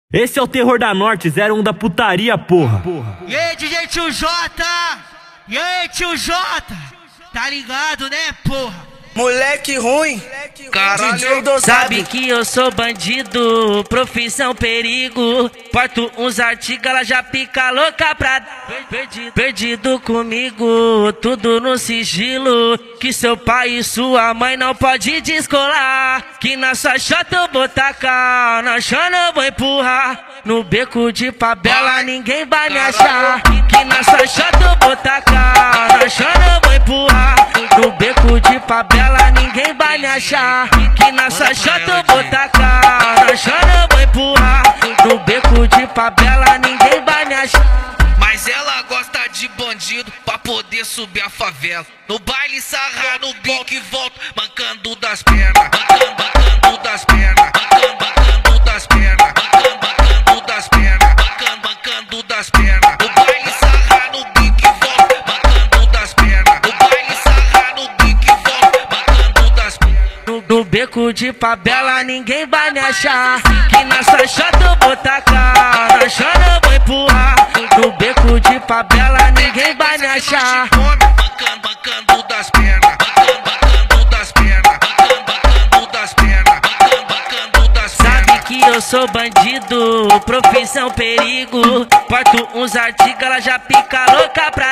Esse é o Terror da Norte, 01 da putaria, porra. E aí, DJ Tio J? E aí, Tio J? Tá ligado, né, porra? Moleque ruim, caralho, sabe que eu sou bandido, profissão perigo. Porto uns artigos, ela já pica louca pra perdido comigo, tudo no sigilo. Que seu pai e sua mãe não pode descolar. Que na sua chota eu vou tacar, na chana eu vou empurrar. No beco de favela ninguém vai me achar. Que na sua chota eu vou tacar, na chana eu vou empurrar. No beco de favela ninguém vai me achar. Que na sua chota eu vou tacar, na chana eu vou empurrar. No beco de favela ninguém vai me achar. Mas ela gosta de bandido pra poder subir a favela. No baile sarrar, no bico e volta, mancando das pernas, mancando das pernas, mancando das pernas, mancando das pernas, mancando das pernas. No baile sarrar, no bico e volta, mancando das pernas. No baile sarrar, no bico e volta, mancando das pernas. No beco de favela ninguém vai me achar. Que na sua chota eu vou tacar, na chana eu vou empurrar. No beco de favela ninguém vai me achar. Mancando das pernas, mancando das pernas, mancando das pernas, mancando das pernas. Sabe que eu sou bandido, profissão perigo. Porto uns artigos, ela já pica louca pra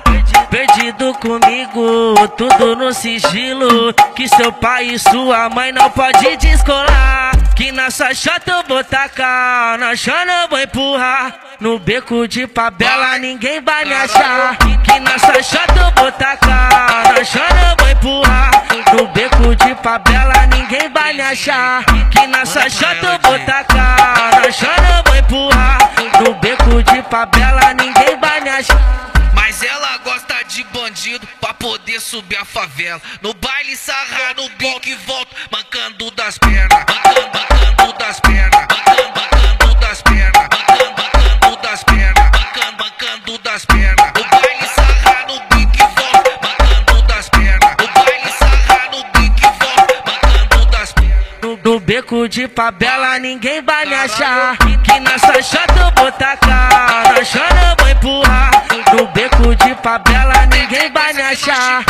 perdido comigo, tudo no sigilo. Que seu pai e sua mãe não pode descolar. Que na sua chota eu vou tacar, na chana eu vou empurrar. No beco de favela ninguém vai me achar. Que na sua chota eu vou tacar, na chana eu vou empurrar. No beco de favela ninguém vai me achar. Que na sua chota eu vou tacar, na chana eu vou empurrar. No beco de favela ninguém vai me achar. Mas ela gosta de bandido pra poder subir a favela. No baile sarrar, no bico e volta, mancando das pernas, mancando das pernas, mancando das pernas, mancando das pernas, mancando das pernas. No baile sarrar, no bico e volta, mancando das pernas. No baile sarrar, no bico e volta, mancando das pernas. No beco de favela ninguém vai me achar. Que na sua chota eu vou tacar, na chana eu vou empurrar. No beco de favela ninguém vai me achar.